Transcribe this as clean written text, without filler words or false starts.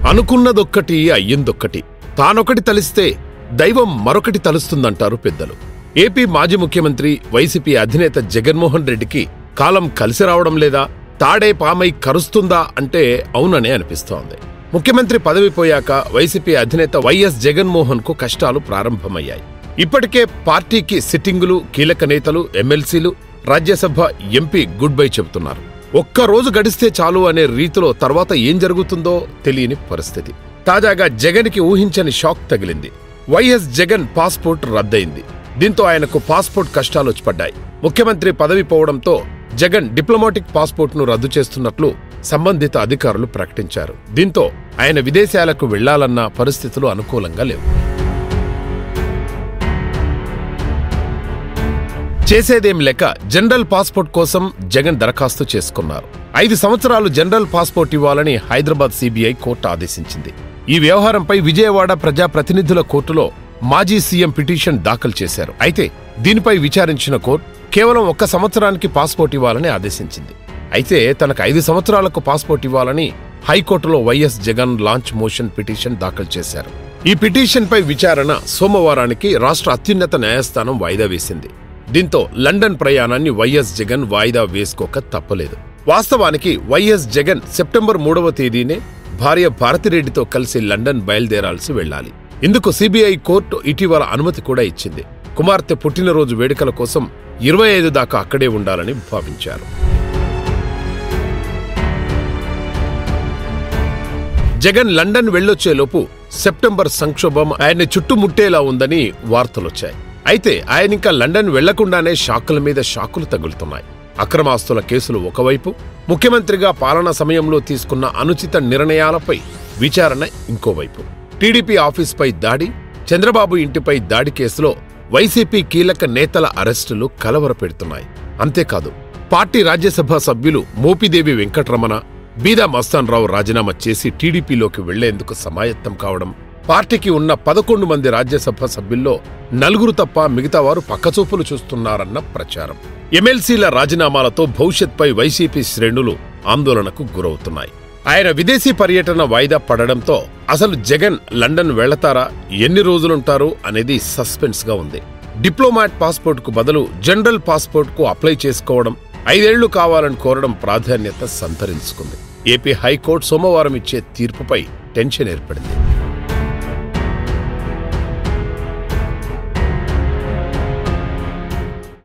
అనుకున్నదొక్కటి అయ్యిందొక్కటి. తానొకటి తలిస్తే దైవం మరొకటి తలుస్తుందంటారు పెద్దలు. ఏపీ మాజీ ముఖ్యమంత్రి వైసీపీ అధినేత జగన్మోహన్ రెడ్డికి కాలం కలిసి రావడం లేదా, తాడే పామై కరుస్తుందా అంటే అవుననే అనిపిస్తోంది. ముఖ్యమంత్రి పదవి పోయాక వైసీపీ అధినేత వైఎస్ జగన్మోహన్ కు కష్టాలు ప్రారంభమయ్యాయి. ఇప్పటికే పార్టీకి సిట్టింగులు, కీలక నేతలు, ఎమ్మెల్సీలు, రాజ్యసభ ఎంపీ గుడ్ బై చెబుతున్నారు. ఒక్కరోజు గడిస్తే చాలు అనే రీతిలో తర్వాత ఏం జరుగుతుందో తెలియని పరిస్థితి. తాజాగా జగన్కి ఊహించని షాక్ తగిలింది. వైఎస్ జగన్ పాస్పోర్ట్ రద్దయింది. దీంతో ఆయనకు పాస్పోర్ట్ కష్టాలు పడ్డాయి. ముఖ్యమంత్రి పదవి పోవడంతో జగన్ డిప్లొమాటిక్ పాస్పోర్ట్ను రద్దు చేస్తున్నట్లు సంబంధిత అధికారులు ప్రకటించారు. దీంతో ఆయన విదేశాలకు వెళ్లాలన్న పరిస్థితులు అనుకూలంగా లేవు. చేసేదేం లేక జనరల్ పాస్పోర్ట్ కోసం జగన్ దరఖాస్తు చేసుకున్నారు. 5 సంవత్సరాలు జనరల్ పాస్పోర్ట్ ఇవ్వాలని హైదరాబాద్ సిబిఐ కోర్టు ఆదేశించింది. ఈ వ్యవహారంపై విజయవాడ ప్రజాప్రతినిధుల కోర్టులో మాజీ సీఎం పిటిషన్ దాఖలు చేశారు. అయితే దీనిపై విచారించిన కోర్టు కేవలం 1 సంవత్సరానికి పాస్పోర్ట్ ఇవ్వాలని ఆదేశించింది. అయితే తనకు 5 సంవత్సరాలకు పాస్పోర్ట్ ఇవ్వాలని హైకోర్టులో YS Jagan lunch motion petition దాఖలు చేశారు. ఈ పిటిషన్పై విచారణ సోమవారానికి రాష్ట్ర అత్యున్నత న్యాయస్థానం వాయిదా వేసింది. దీంతో లండన్ ప్రయాణాన్ని వైఎస్ జగన్ వాయిదా వేసుకోక తప్పలేదు. వాస్తవానికి వైఎస్ జగన్ సెప్టెంబర్ 3వ తేదీనే భార్య భారతిరెడ్డితో కలిసి లండన్ బయలుదేరాల్సి వెళ్లాలి. ఇందుకు సిబిఐ కోర్టు ఇటీవల అనుమతి కూడా ఇచ్చింది. కుమార్తె పుట్టినరోజు వేడుకల కోసం 25 దాకా అక్కడే ఉండాలని భావించారు. జగన్ లండన్ వెళ్లొచ్చేలోపు సెప్టెంబర్ సంక్షోభం ఆయన్ని చుట్టుముట్టేలా ఉందని వార్తలొచ్చాయి. అయితే ఆయనింకా లండన్ వెళ్లకుండానే షాకుల మీద షాకులు తగులుతున్నాయి. అక్రమాస్తుల కేసులు ఒకవైపు, ముఖ్యమంత్రిగా పాలనా సమయంలో తీసుకున్న అనుచిత నిర్ణయాలపై విచారణ ఇంకోవైపు. టీడీపీ ఆఫీస్పై దాడి, చంద్రబాబు ఇంటిపై దాడి కేసులో వైసీపీ కీలక నేతల అరెస్టులు కలవరపెడుతున్నాయి. అంతేకాదు, పార్టీ రాజ్యసభ సభ్యులు మోపిదేవి వెంకటరమణ, బీదా మస్తాన్రావు రాజీనామా చేసి టీడీపీలోకి వెళ్లేందుకు సమాయత్తం కావడం, పార్టీకి ఉన్న 11 మంది రాజ్యసభ సభ్యుల్లో 4 తప్ప మిగతావారు పక్కచూపులు చూస్తున్నారన్న ప్రచారం. ఎమ్మెల్సీల రాజీనామాలతో భవిష్యత్పై వైసీపీ శ్రేణులు ఆందోళనకు గురవుతున్నాయి. ఆయన విదేశీ పర్యటన వాయిదా పడడంతో అసలు జగన్ లండన్ వెళతారా, ఎన్ని రోజులుంటారు అనేది సస్పెన్స్ గా ఉంది. డిప్లొమాట్ పాస్పోర్ట్ కు బదులు జనరల్ పాస్పోర్ట్ కు అప్లై చేసుకోవడం, 5 ఏళ్లు కావాలని కోరడం ప్రాధాన్యత సంతరించుకుంది. ఏపీ హైకోర్టు సోమవారం ఇచ్చే తీర్పుపై టెన్షన్ ఏర్పడింది.